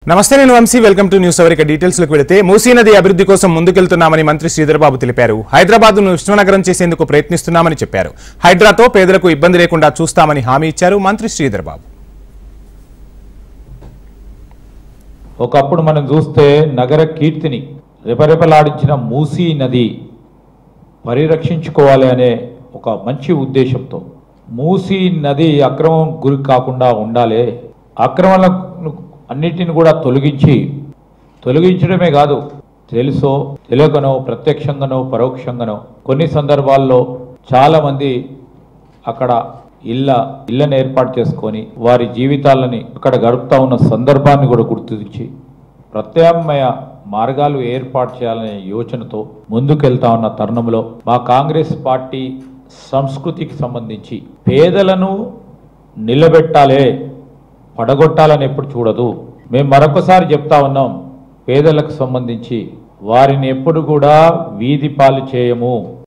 నమస్తే నేను Vamshi welcome to news hour. Details లోకి వెళితే మూసీ నది అభివృద్ధి కోసం ముందుకెళ్తున్నామని మంత్రి శ్రీధర్ బాబు తెలిపారు. హైదరాబాద్ను విశ్వనగరం చేసేందుకు ప్రయత్నిస్తున్నామని చెప్పారు. హైడ్రాతో పేదలకు ఇబ్బంది లేకుండా చూస్తామని హామీ ఇచ్చారు మంత్రి శ్రీధర్ బాబు. ఒకప్పుడు మనం చూస్తే నగర కీర్తిని రెపరెపలాడించిన మూసీ నది పరిరక్షించుకోవాలి అనే ఒక మంచి ఉద్దేశంతో మూసీ నది అక్రమం గురి కాకుండా ఉండాలి, అక్రమాలను అన్నిటిని కూడా తొలగించడమే కాదు, తెలుసో తెలియకనో ప్రత్యక్షంగానో పరోక్షంగానో కొన్ని సందర్భాల్లో చాలామంది అక్కడ ఇళ్ళని ఏర్పాటు చేసుకొని వారి జీవితాలని అక్కడ గడుపుతా ఉన్న సందర్భాన్ని కూడా గుర్తించి ప్రత్యామ్నాయ మార్గాలు ఏర్పాటు చేయాలనే యోచనతో ముందుకెళ్తా ఉన్న తరుణంలో మా కాంగ్రెస్ పార్టీ సంస్కృతికి సంబంధించి పేదలను నిలబెట్టాలే, పడగొట్టాలని ఎప్పుడు చూడదు. మేము మరొకసారి చెప్తా ఉన్నాం, పేదలకు సంబంధించి వారిని ఎప్పుడు కూడా వీధి పాలు చేయము.